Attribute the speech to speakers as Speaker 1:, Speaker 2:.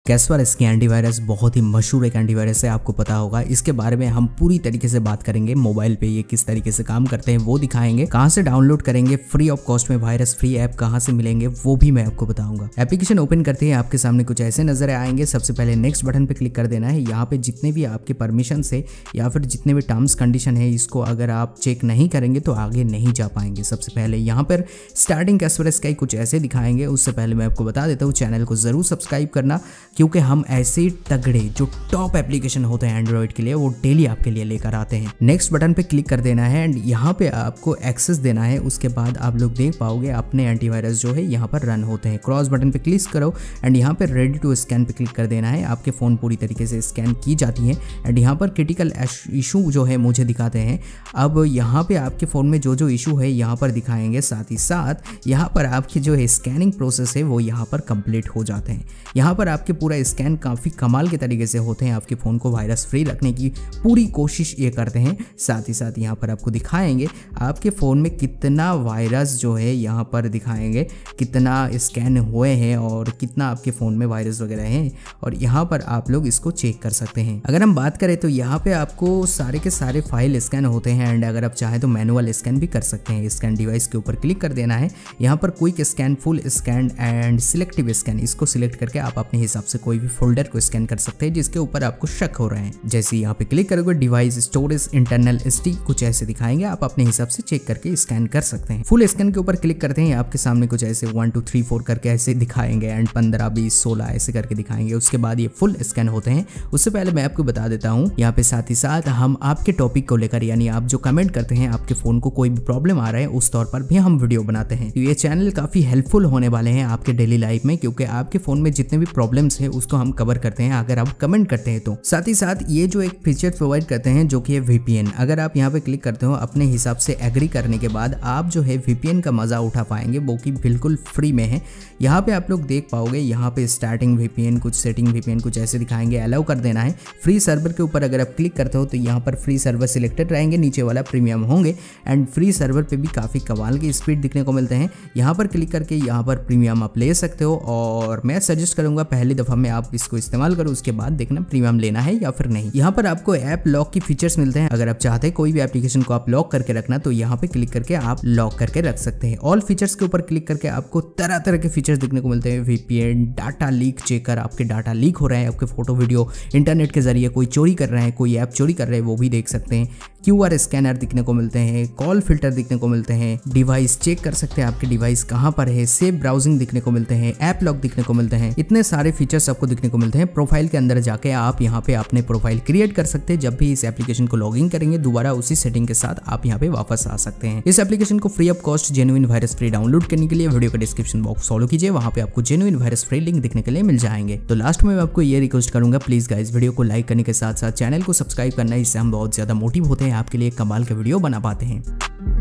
Speaker 1: कैसपारस्की इसकी एंटीवायरस बहुत ही मशहूर एक एंटीवायरस है, आपको पता होगा। इसके बारे में हम पूरी तरीके से बात करेंगे। मोबाइल पे ये किस तरीके से काम करते हैं वो दिखाएंगे, कहां से डाउनलोड करेंगे, फ्री ऑफ कॉस्ट में वायरस फ्री ऐप कहां से मिलेंगे वो भी मैं आपको बताऊंगा। एप्लीकेशन ओपन करते ही आपके सामने कुछ ऐसे नजर आएंगे। सबसे पहले नेक्स्ट बटन पे क्लिक कर देना है। यहाँ पे जितने भी आपके परमिशन है या फिर जितने भी टर्म्स कंडीशन है, इसको अगर आप चेक नहीं करेंगे तो आगे नहीं जा पाएंगे। सबसे पहले यहाँ पर स्टार्टिंग कैसपारस्की कुछ ऐसे दिखाएंगे। उससे पहले मैं आपको बता देता हूँ चैनल को जरूर सब्सक्राइब करना, क्योंकि हम ऐसे तगड़े जो टॉप एप्लीकेशन होते हैं एंड्रॉइड के लिए वो डेली आपके लिए लेकर आते हैं। नेक्स्ट बटन पे क्लिक कर देना है एंड यहाँ पे आपको एक्सेस देना है। उसके बाद आप लोग देख पाओगे अपने एंटीवायरस जो है यहाँ पर रन होते हैं। क्रॉस बटन पे क्लिक करो एंड यहाँ पे रेडी टू स्कैन पे क्लिक कर देना है। आपके फोन पूरी तरीके से स्कैन की जाती है एंड यहाँ पर क्रिटिकल इशू जो है मुझे दिखाते हैं। अब यहाँ पे आपके फोन में जो जो इशू है यहाँ पर दिखाएंगे, साथ ही साथ यहाँ पर आपकी जो है स्कैनिंग प्रोसेस है वो यहाँ पर कंप्लीट हो जाते हैं। यहाँ पर आपके पूरा स्कैन काफ़ी कमाल के तरीके से होते हैं। आपके फ़ोन को वायरस फ्री रखने की पूरी कोशिश ये करते हैं। साथ ही साथ यहाँ पर आपको दिखाएंगे आपके फ़ोन में कितना वायरस जो है यहाँ पर दिखाएंगे, कितना स्कैन हुए हैं और कितना आपके फ़ोन में वायरस वगैरह हैं, और यहाँ पर आप लोग इसको चेक कर सकते हैं। अगर हम बात करें तो यहाँ पे आपको सारे के सारे फाइल स्कैन होते हैं एंड अगर आप चाहें तो मैनुअल स्कैन भी कर सकते हैं। स्कैन डिवाइस के ऊपर क्लिक कर देना है। यहाँ पर quick scan, full scan and selective scan, इसको सिलेक्ट करके आप अपने हिसाब से कोई भी फोल्डर को स्कैन कर सकते हैं जिसके ऊपर आपको शक हो रहे हैं। जैसे यहाँ पे क्लिक करोगे डिवाइस, स्टोरेज, इंटरनल एसडी कुछ ऐसे दिखाएंगे। आप अपने हिसाब से चेक करके स्कैन कर सकते हैं। फुल स्कैन के ऊपर क्लिक करते हैं, आपके सामने कुछ ऐसे 1 2 3 4 करके ऐसे दिखाएंगे एंड 15 20 16 ऐसे करके दिखाएंगे। उसके बाद ये फुल स्कैन होते हैं। उससे पहले मैं आपको बता देता हूँ यहाँ पे साथ ही साथ हम आपके टॉपिक को लेकर, यानी आप जो कमेंट करते हैं आपके फोन को कोई भी प्रॉब्लम आ रहा है उस तौर पर भी हम वीडियो बनाते हैं। तो ये चैनल काफी हेल्पफुल होने वाले हैं आपके डेली लाइफ में, क्योंकि आपके फोन में जितने भी प्रॉब्लम्स है उसको हम कवर करते हैं अगर आप कमेंट करते हैं तो। साथ ही साथ ये जो एक फीचर प्रोवाइड करते हैं जो कि है VPN। अगर आप यहाँ पे क्लिक करते हो अपने हिसाब से एग्री करने के बाद आप जो है VPN का मजा उठा पाएंगे, वो कि बिल्कुल फ्री में है। यहाँ पे आप लोग देख पाओगे, यहाँ पे स्टार्टिंग VPN, कुछ सेटिंग VPN कुछ ऐसे दिखाएंगे। अलाउ कर देना है। फ्री सर्वर के ऊपर अगर आप क्लिक करते हो तो यहाँ पर फ्री सर्वर सिलेक्टेड रहेंगे, नीचे वाला प्रीमियम होंगे एंड फ्री सर्वर पे भी काफी कमाल की स्पीड दिखने को मिलते हैं। यहाँ पर क्लिक करके यहाँ पर प्रीमियम आप ले सकते हो और मैं सजेस्ट करूंगा पहली दफा में आप इसको इस्तेमाल करो, उसके बाद देखना प्रीमियम लेना है या फिर नहीं। यहाँ पर आपको ऐप लॉक की फीचर्स मिलते हैं। अगर आप चाहते हैं कोई भी एप्लीकेशन को आप लॉक करके रखना तो यहाँ पे क्लिक करके आप लॉक करके रख सकते हैं। ऑल फीचर्स के ऊपर क्लिक करके आपको तरह तरह के फीचर्स देखने को मिलते हैं। VPN, डाटा लीक चेकर, आपके डाटा लीक हो रहे हैं, आपके फोटो वीडियो इंटरनेट के जरिए कोई चोरी कर रहे हैं, कोई ऐप चोरी कर रहे हैं वो भी देख सकते हैं। QR स्कैनर दिखने को मिलते हैं, कॉल फिल्टर दिखने को मिलते हैं, डिवाइस चेक कर सकते हैं आपके डिवाइस कहाँ पर है, सेफ ब्राउजिंग दिखने को मिलते हैं, ऐप लॉक दिखने को मिलते हैं। इतने सारे फीचर्स आपको दिखने को मिलते हैं। प्रोफाइल के अंदर जाके आप यहाँ पे अपने प्रोफाइल क्रिएट कर सकते हैं। जब भी इस एप्लीकेशन को लॉगिन करेंगे दोबारा उसी सेटिंग के साथ आप यहाँ पे वापस आ सकते हैं। इस एप्लीकेशन को free of cost genuine virus free download करने के लिए वीडियो का डिस्क्रिप्शन बॉक्स फॉलो कीजिए, वहाँ पे आपको जेन्युइन वायरस फ्री लिंक दिखने के लिए मिल जाएंगे। तो लास्ट में मैं आपको ये रिक्वेस्ट करूंगा, प्लीज गाइस वीडियो को लाइक करने के साथ साथ चैनल को सब्सक्राइब करना, इससे हम बहुत ज्यादा मोटिव होते हैं आपके लिए कमाल के वीडियो बना पाते हैं।